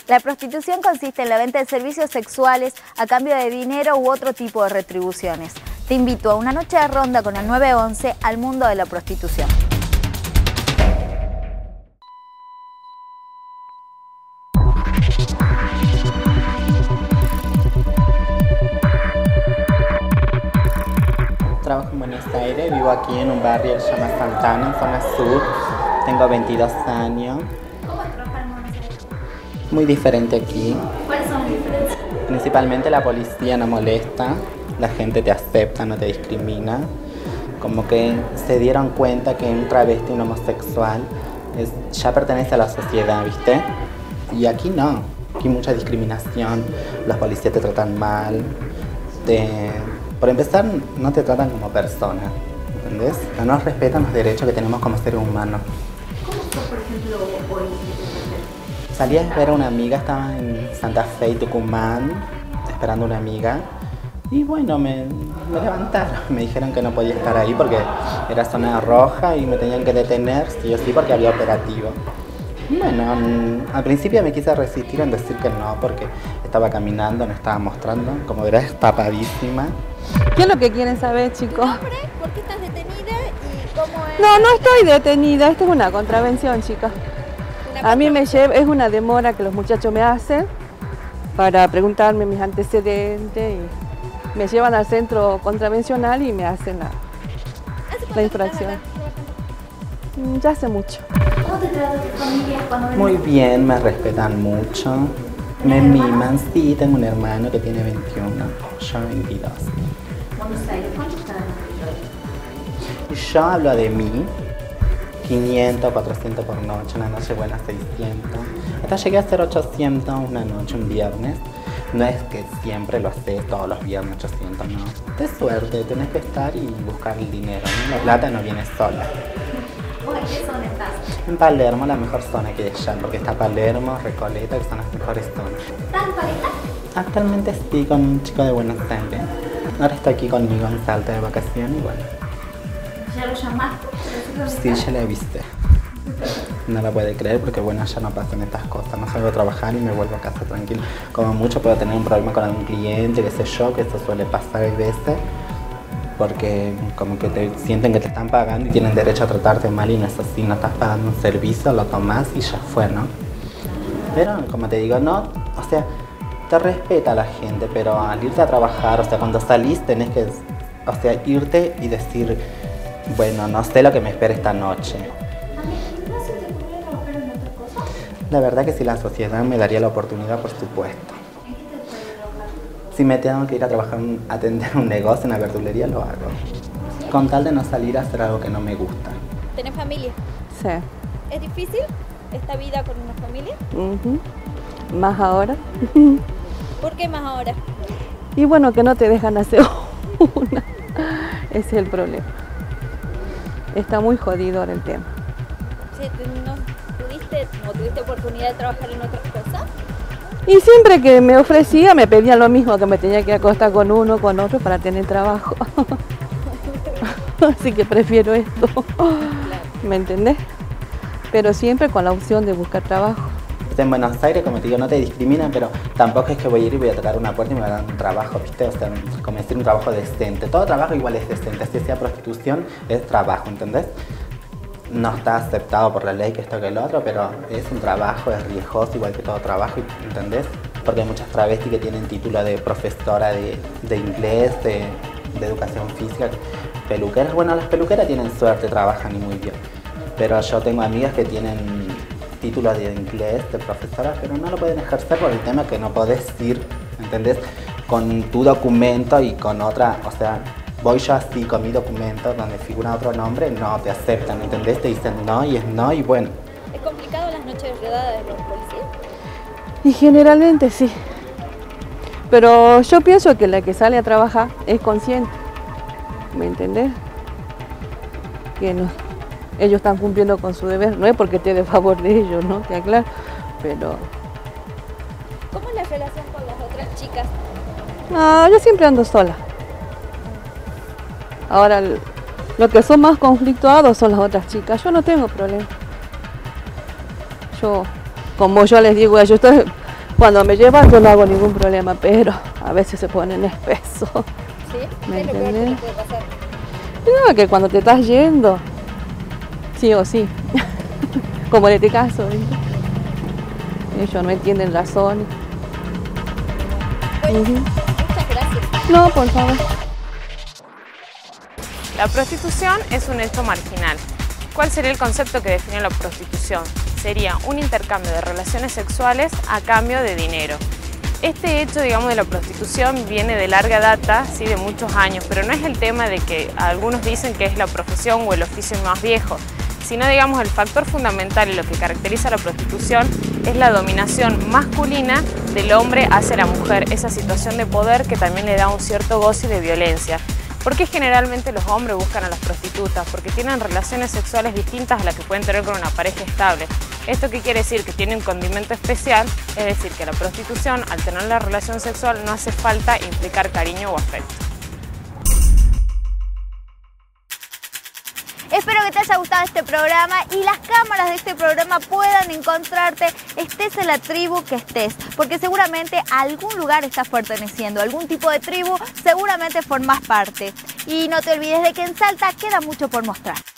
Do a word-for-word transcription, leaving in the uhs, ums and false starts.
La prostitución consiste en la venta de servicios sexuales a cambio de dinero u otro tipo de retribuciones. Te invito a una noche de ronda con el nueve once al mundo de la prostitución. Trabajo en Buenos Aires, vivo aquí en un barrio que se llama Santana, en zona sur. Tengo veintidós años. ¿Cómo es trabajar en Buenos Aires? Muy diferente aquí. ¿Cuáles son las diferencias? Principalmente la policía no molesta, la gente te acepta, no te discrimina. Como que se dieron cuenta que un travesti, un homosexual, es, ya pertenece a la sociedad, ¿viste? Y aquí no, aquí hay mucha discriminación, los policías te tratan mal, te... Por empezar, no te tratan como persona, ¿entendés? No nos respetan los derechos que tenemos como seres humanos. ¿Cómo estás, por ejemplo, hoy? Salí a ver a una amiga, estaba en Santa Fe y Tucumán, esperando a una amiga. Y bueno, me, me levantaron, me dijeron que no podía estar ahí porque era zona roja y me tenían que detener, sí o sí, porque había operativo. Bueno, al principio me quise resistir en decir que no, porque estaba caminando, me estaba mostrando, como verás, tapadísima. ¿Qué es lo que quieren saber, chicos? ¿Tu nombre? ¿Por qué estás detenida y cómo es? No, no estoy detenida, esto es una contravención, chicas. A mí me lleva, es una demora que los muchachos me hacen para preguntarme mis antecedentes y me llevan al centro contravencional y me hacen la, la infracción. Ya hace mucho. ¿Cómo te trata tu familia cuando ven? Muy bien, me respetan mucho, me miman. Sí, tengo un hermano que tiene veintiuno, yo veintidós. Buenos Aires, ¿cuánto estás? Y yo hablo de mí, quinientos, cuatrocientos por noche, una noche buena seiscientos. Hasta llegué a hacer ochocientos una noche, un viernes. No es que siempre lo haces todos los viernes ochocientos, no. De suerte, tenés que estar y buscar el dinero, ¿no? La plata no viene sola. ¿Vos en qué zona estás? En Palermo, la mejor zona que hay allá, porque está Palermo, Recoleta, que son las mejores zonas. ¿Estás en pareja? Actualmente estoy con un chico de Buenos Aires. Ahora está aquí conmigo en Salta de vacaciones y bueno. ¿Ya lo llamaste? Sí, ya la viste. No la puede creer porque bueno, ya no pasan estas cosas. No salgo a trabajar y me vuelvo a casa tranquilo. Como mucho puedo tener un problema con algún cliente, qué sé yo, que eso suele pasar a veces. Porque como que te sienten que te están pagando y tienen derecho a tratarte mal y no es así. No estás pagando un servicio, lo tomás y ya fue, ¿no? Pero como te digo, no, o sea, te respeta la gente, pero al irte a trabajar, o sea, cuando salís tenés que, o sea, irte y decir, bueno, no sé lo que me espera esta noche. ¿No se te ocurrió trabajar en otra cosa? La verdad que si la sociedad me daría la oportunidad, por supuesto. ¿En qué te puede trabajar? Si me tengo que ir a trabajar, a atender un negocio en la verdulería, lo hago. Con tal de no salir a hacer algo que no me gusta. ¿Tenés familia? Sí. ¿Es difícil esta vida con una familia? Uh-huh. Más ahora. ¿Por qué más ahora? Y bueno, que no te dejan hacer una. Ese es el problema. Está muy jodido ahora el tema. Sí, ¿no pudiste, no tuviste oportunidad de trabajar en otras cosas? Y siempre que me ofrecía me pedían lo mismo, que me tenía que acostar con uno, con otro para tener trabajo. Así que prefiero esto. ¿Me entendés? Pero siempre con la opción de buscar trabajo. En Buenos Aires, como te digo, no te discriminan, pero tampoco es que voy a ir y voy a tocar una puerta y me van a dar un trabajo, ¿viste? O sea, como decir un trabajo decente. Todo trabajo igual es decente, si sea prostitución, es trabajo, ¿entendés? No está aceptado por la ley que esto que el otro, pero es un trabajo, es riesgoso igual que todo trabajo, ¿entendés? Porque hay muchas travestis que tienen título de profesora de, de inglés, de, de educación física, peluqueras. Bueno, las peluqueras tienen suerte, trabajan y muy bien. Pero yo tengo amigas que tienen títulos de inglés, de profesora, pero no lo pueden ejercer por el tema que no podés ir, ¿entendés? Con tu documento y con otra, o sea, voy yo así con mi documento donde figura otro nombre, no te aceptan, ¿entendés? Te dicen no y es no y bueno. ¿Es complicado las noches rodadas de los policías? Y generalmente sí. Pero yo pienso que la que sale a trabajar es consciente. ¿Me entendés? Que no, ellos están cumpliendo con su deber. No es porque esté de favor de ellos, ¿no? Que aclaro. Pero... ¿Cómo es la relación con las otras chicas? No, yo siempre ando sola. Ahora, lo que son más conflictuados son las otras chicas. Yo no tengo problema. Yo, como yo les digo, yo estoy, Cuando me llevan yo no hago ningún problema, pero a veces se ponen espesos. ¿Sí? ¿Me ¿Qué es lo peor que entendés? le puede pasar? No, que cuando te estás yendo, sí o sí, como en este caso, ¿viste? Ellos no entienden razones. Bueno, Ujú. muchas gracias. No, por favor. La prostitución es un hecho marginal. ¿Cuál sería el concepto que define la prostitución? Sería un intercambio de relaciones sexuales a cambio de dinero. Este hecho, digamos, de la prostitución viene de larga data, sí, de muchos años, pero no es el tema de que algunos dicen que es la profesión o el oficio más viejo, sino, digamos, el factor fundamental y lo que caracteriza a la prostitución es la dominación masculina del hombre hacia la mujer, esa situación de poder que también le da un cierto goce de violencia. ¿Por qué generalmente los hombres buscan a las prostitutas? Porque tienen relaciones sexuales distintas a las que pueden tener con una pareja estable. ¿Esto qué quiere decir? Que tiene un condimento especial, es decir, que la prostitución, al tener la relación sexual, no hace falta implicar cariño o afecto. Espero que te haya gustado este programa y las cámaras de este programa puedan encontrarte, estés en la tribu que estés, porque seguramente a algún lugar estás perteneciendo, a algún tipo de tribu, seguramente formas parte. Y no te olvides de que en Salta queda mucho por mostrar.